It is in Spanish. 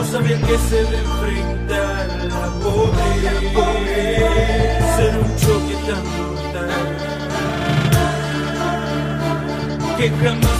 sabía que se le enfrentar la pobreza en un choque tan brutal que jamás